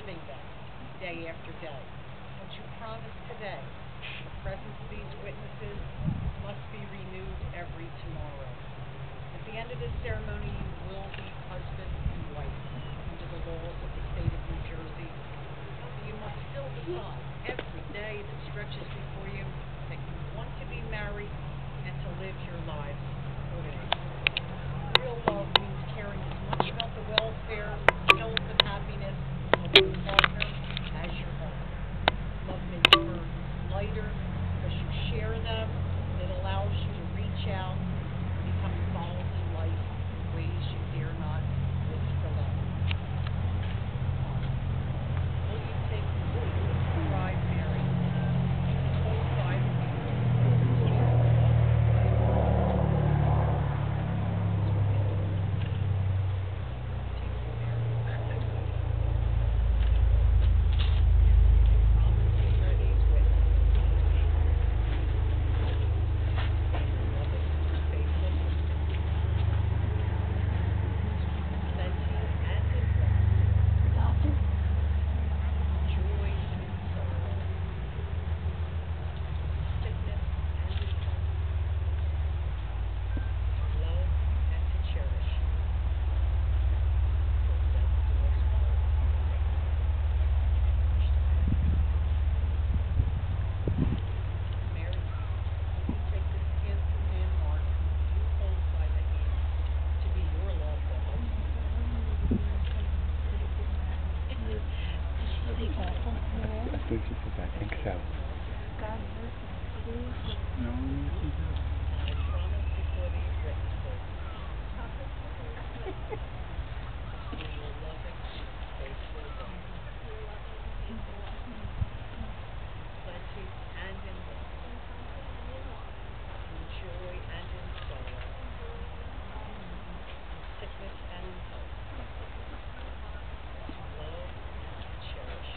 living them day after day. What you promise today, the presence of these witnesses must be renewed every tomorrow. At the end of this ceremony, you will be husband and wife under the laws of the state of New Jersey. You must still decide every day that stretches before you that you want to be married and to live your lives accordingly. Real love means caring as much about the welfare, health, and happiness of your partner as your own. Love makes burdens lighter because you share them. It allows you to reach out and become involved in life in ways you dare not look for love. Will you take the voice of the bride, Mary, and hold by the I think so. No, I promise before these witnesses you will loving, faithful wife, plenty and in want, in joy and in sorrow, in sickness and in health, to love and to cherish.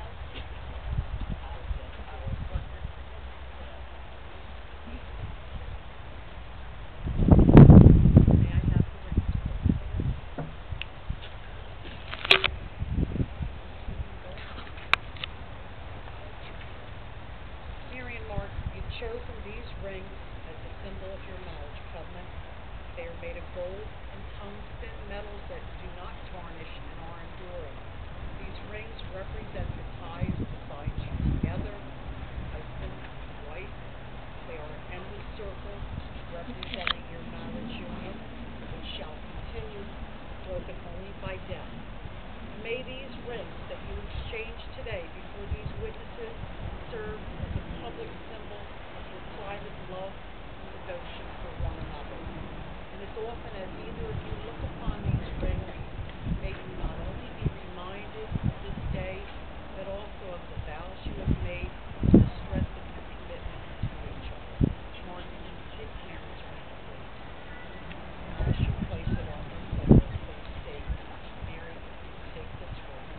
Chosen these rings as a symbol of your marriage covenant. They are made of gold and tungsten metals that do not tarnish and are enduring. These rings represent the ties that bind you together, husband and wife. They are an endless circle representing your marriage union, which shall continue, broken only by death. May these rings that you exchange today before these witnesses serve as a public symbol of your private love and devotion for one another. And as often as either of you look upon these rings, may you not only be reminded of this day, but also of the vows you have made and the strength of your commitment to each other. Mark, take Karen's ring, please. And as you place it on your finger, please state, Mary, take this ring.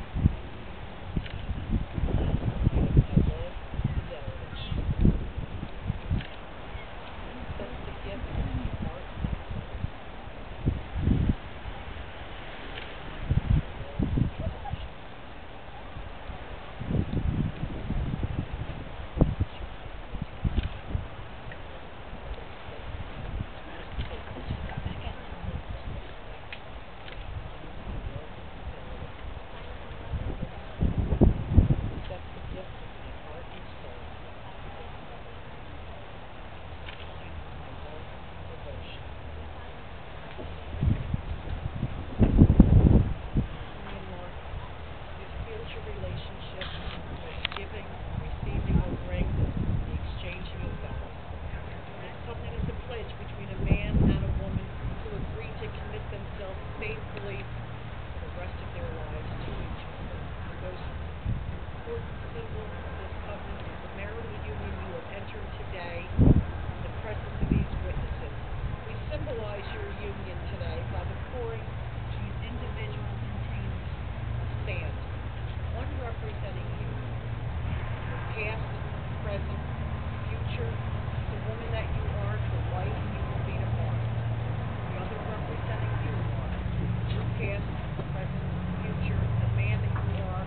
Faithfully for the rest of their lives to each other. The most important symbol of this covenant is the marital union you have entered today in the presence of these witnesses. We symbolize your union today by the pouring these individual containers of sand, one representing you, your past, present, future, the woman that you are, the wife you will be tomorrow. The other representing you, your past, present, future, the man that you are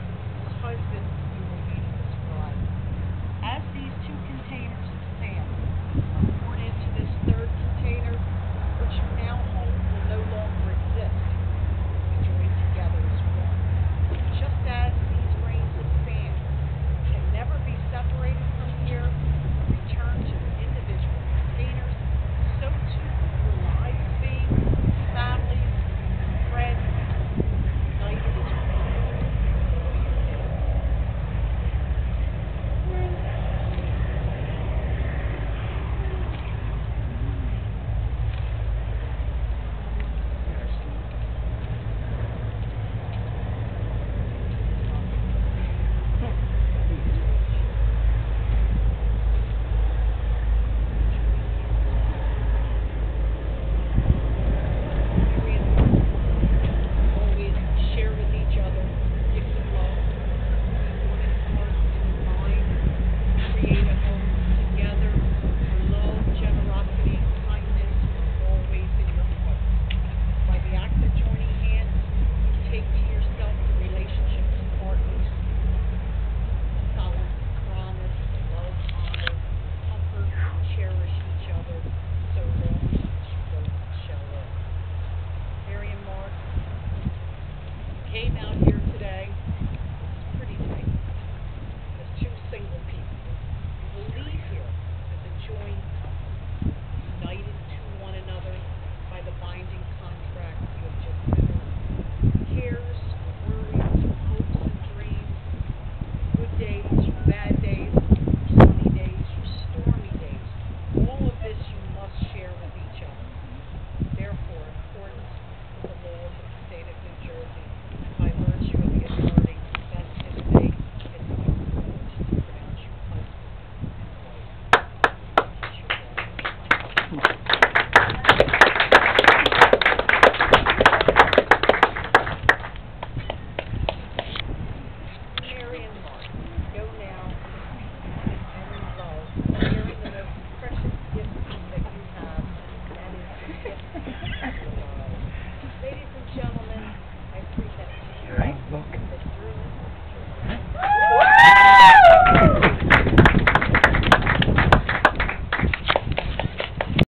Ladies and gentlemen, I present to you Right, look. the thrilling